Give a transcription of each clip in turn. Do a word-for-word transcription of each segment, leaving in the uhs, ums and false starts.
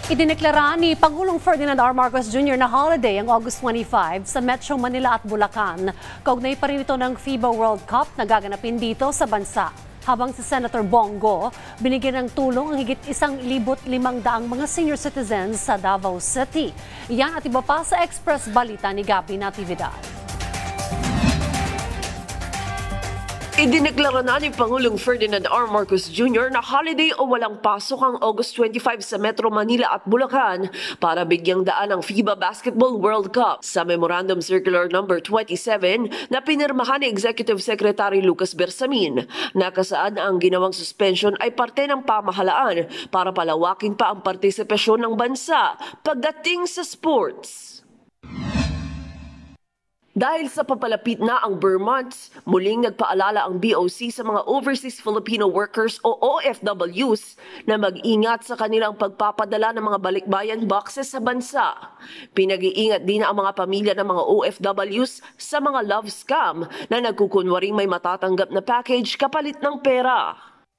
Idineklara ni Pangulong Ferdinand R. Marcos Junior na holiday ang August twenty-five sa Metro Manila at Bulacan. Kaugnay pa rin ito ng FIBA World Cup na gaganapin dito sa bansa. Habang si Senator Bongo, binigyan ng tulong ang higit isang libot limang daang mga senior citizens sa Davao City. Yan at iba pa sa Express Balita ni Gabi Natividad. Idineklara na ni Pangulong Ferdinand R. Marcos Junior na holiday o walang pasok ang August twenty-five sa Metro Manila at Bulacan para bigyang daan ang FIBA Basketball World Cup. Sa Memorandum Circular number twenty-seven na pinirmahan ni Executive Secretary Lucas Bersamin, nakasaad na ang ginawang suspension ay parte ng pamahalaan para palawakin pa ang partisipasyon ng bansa pagdating sa sports. Dahil sa papalapit na ang Burr Months, muling nagpaalala ang B O C sa mga Overseas Filipino Workers o O F Ws na mag-ingat sa kanilang pagpapadala ng mga balikbayan boxes sa bansa. Pinag-iingat din ang mga pamilya ng mga O F Ws sa mga love scam na nagkukunwaring may matatanggap na package kapalit ng pera.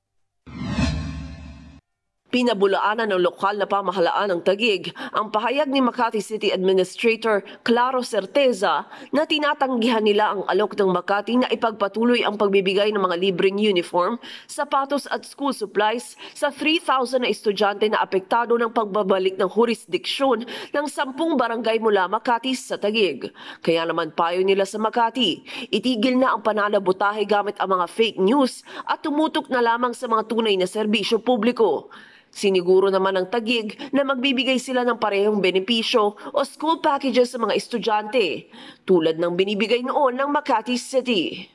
Pinabulaanan ng lokal na pamahalaan ng Taguig ang pahayag ni Makati City Administrator Claro Certeza na tinatanggihan nila ang alok ng Makati na ipagpatuloy ang pagbibigay ng mga libreng uniform, sapatos at school supplies sa three thousand na estudyante na apektado ng pagbabalik ng jurisdiksyon ng sampung barangay mula Makati sa Taguig. Kaya naman payo nila sa Makati, itigil na ang pananabotahe gamit ang mga fake news at tumutok na lamang sa mga tunay na serbisyo publiko. Siniguro naman ng Taguig na magbibigay sila ng parehong benepisyo o school packages sa mga estudyante, tulad ng binibigay noon ng Makati City.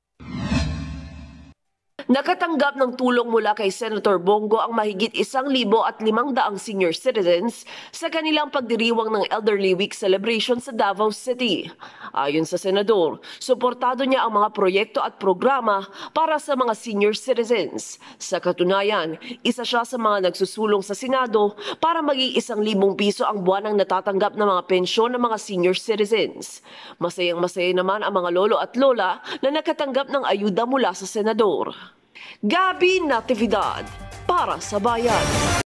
Nakatanggap ng tulong mula kay Senator Bongo ang mahigit isang libo at limang daang senior citizens sa kanilang pagdiriwang ng Elderly Week celebration sa Davao City. Ayon sa Senador, suportado niya ang mga proyekto at programa para sa mga senior citizens. Sa katunayan, isa siya sa mga nagsusulong sa Senado para maging isang libong piso ang buwanang natatanggap ng mga pensyon ng mga senior citizens. Masayang masaya naman ang mga lolo at lola na nakatanggap ng ayuda mula sa Senador. Gabi Natividad para sa Bayan.